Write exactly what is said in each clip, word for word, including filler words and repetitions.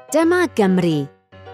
Dyma Gymru.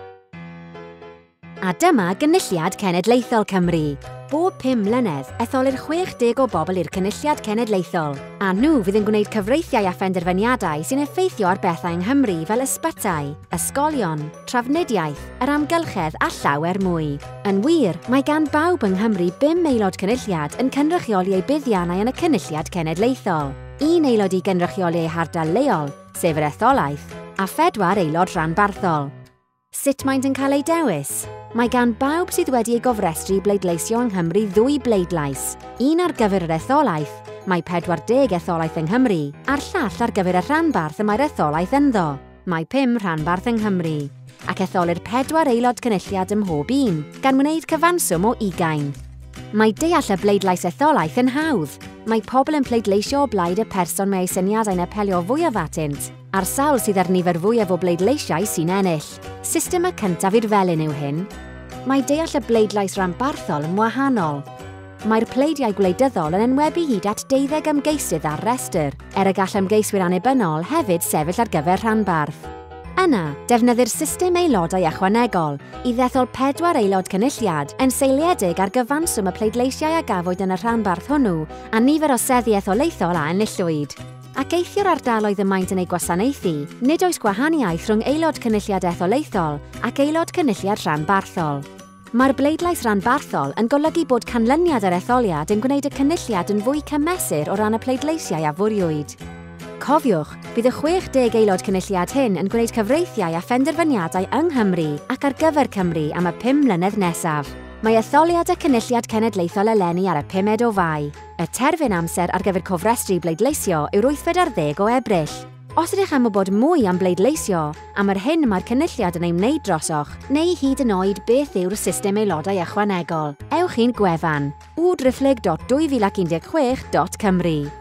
A dyma Gynulliad Cenedlaethol Cymru. Bob pum mlynedd, etholir chwech deg o bobl i'r Cynulliad Cenedlaethol, a nhw fydd yn gwneud cyfreithiau a phenderfyniadau sy'n effeithio ar bethau yng Nghymru fel ysbytai, ysgolion, trafnidiaeth, yr amgylchedd a llawer mwy. Yn wir, mae gan bawb yng Nghymru bum aelod cynulliad yn cynrychioli eu buddiannau yn y Cynulliad Cenedlaethol, un aelod i gynrychioli eu hardal leol, sef yr etholaeth, a phedwar aelod rhanbarthol. Sut maent yn cael ei dewis? Mae gan bawb sydd wedi ei gofrestru bleidleisio yng Nghymru ddwy bleidlais, un ar gyfer yr etholaeth, mae pedwar deg etholaeth yng Nghymru, a'r llall ar gyfer y rhanbarth y mae'r etholaeth ynddo. Mae pum rhanbarth yng Nghymru, ac etholir pedwar aelod cynulliad ym mhob un, gan wneud cyfanswm o ugain. Mae deall y bleidlais etholaeth yn hawdd. Mae pobl yn pleidleisio o blaid y person mae eu syniadau'n apelio fwyaf atynt, a'r sawl sydd ar nifer fwyaf o bleidleisiau sy'n ennill. System y cyntaf i'r felyn yw hyn. Mae deall y bleidlais rhanbarthol yn wahanol. Mae'r pleidiau gwleidyddol yn enwebu hyd at deuddeg ymgeisydd ar restr, er y gall ymgeiswyr annibynnol hefyd sefyll ar gyfer rhanbarth. Yna, defnyddir system aelodau ychwanegol i ddethol pedwar aelod cynulliad yn seiliedig ar gyfanswm y pleidleisiau a gafwyd yn y rhanbarth hwnnw a nifer o seddi etholaethol a enillwyd. Ac eithio'r ardaloedd y maent yn ei gwasanaethu, nid oes gwahaniaeth rhwng aelod cynulliad etholaethol ac aelod cynulliad rhanbarthol. Mae'r bleidlais rhanbarthol yn golygu bod canlyniad yr etholiad yn gwneud y cynulliad yn fwy cymesur o ran y pleidleisiau a fwriwyd. Cofiwch, bydd y chwech deg aelod cynulliad hyn yn gwneud cyfreithiau a phenderfyniadau yng Nghymru ac ar gyfer Cymru am y pum mlynedd nesaf. Mae etholiad y Cynulliad Cenedlaethol eleni ar y pumed o Fai. Y terfyn amser ar gyfer cofrestru bleidleisio yw'r wythfed ar ddeg o Ebrill. Os ydych am wybod mwy am bleidleisio, am yr hyn mae'r cynulliad yn ei wneud drosoch, neu hyd yn oed beth yw'r system aelodau ychwanegol, ewch i'n gwefan w driflyg dot dwy fil ac un deg chwech dot Cymru.